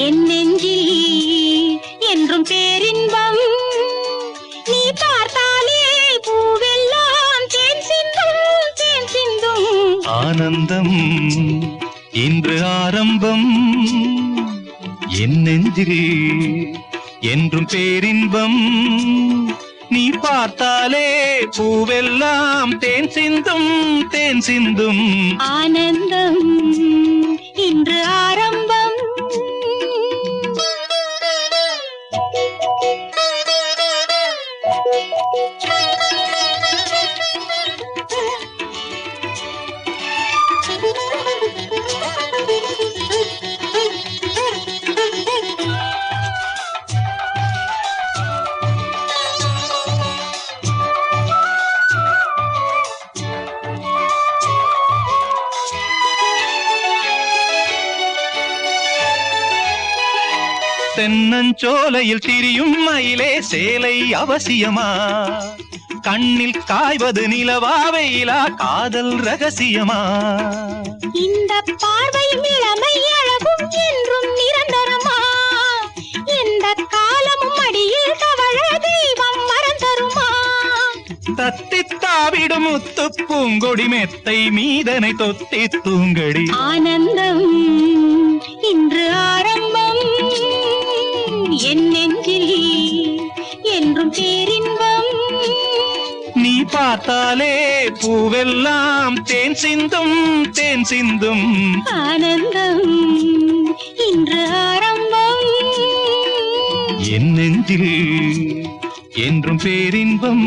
என் நெஞ்சில் என்றும் பேரின்பம் நீ பார்த்தாலே பூவெல்லாம் தேன் சிந்தும் தேன் சிந்தும் ஆனந்தம் இன்று ஆரம்பம் என் நெஞ்சில் என்றும் பேரின்பம் நீ பார்த்தாலே பூவெல்லாம் தேன் சிந்தும் தேன் சிந்தும் ஆனந்தம் இன்று ஆரம்பம் தென்னஞ்சோலையில் திரியும் மயிலே சேலை அவசியமா கண்ணில் காய்வது நிலவா வெயிலா காதல் ரகசியமா இந்த பார்வையும் இளமை அழகும் என்றும் நிரந்தரமா எந்த காலமும் அடியில் தவழ தெய்வம் மரம் தருமா தத்தித்தாவிடும் முத்து பூங்கொடி மெத்தை மீதனை தொத்தி தூங்கடி ஆனந்தம் இன்று ஆரம்பம் என் நெஞ்சில் என்றும் பேரின்பம் நீ பார்த்தாலே பூவெல்லாம் தேன் சிந்தும் தேன் சிந்தும் ஆனந்தம் இன்று ஆரம்பம் என் நெஞ்சில் என்றும் பேரின்பம்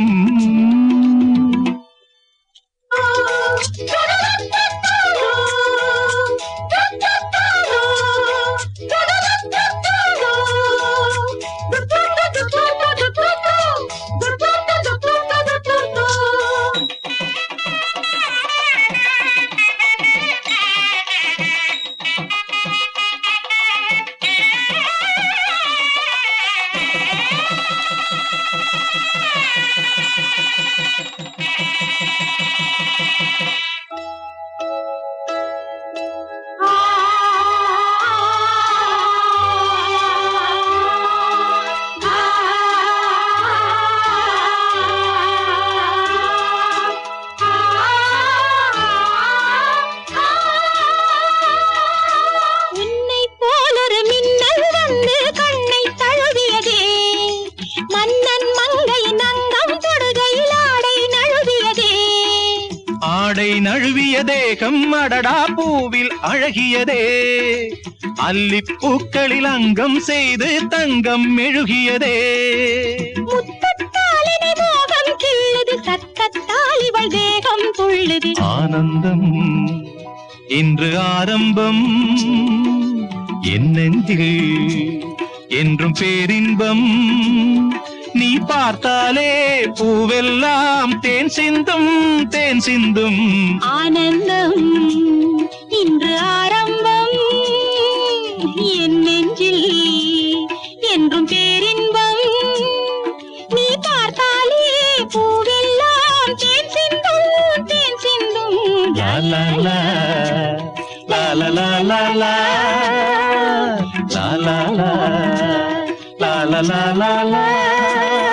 ஆடை நழுவிய தேகம் அடடா பூவில் அழகியதே அல்லிப்பூக்களில் அங்கம் செய்து தங்கம் மெழுகியதே முத்தத்தாலினை மோகம் கிள்ளுது சத்தத்தால் இவள் தேகம் துள்ளுது ஆனந்தம் இன்று ஆரம்பம் என் நெஞ்சில் என்றும் பேரின்பம் நீ பார்த்தாலே பூவெல்லாம் தேன் சிந்தும் தேன் சிந்தும் ஆனந்தம் இன்று ஆரம்பம் என் நெஞ்சில் என்றும் பேரின்பம் நீ பார்த்தாலே பூவெல்லாம் தேன் சிந்தும் தேன் சிந்தும் லா லா லா லா லா லா லா லா லா லா லா லா லா லா லா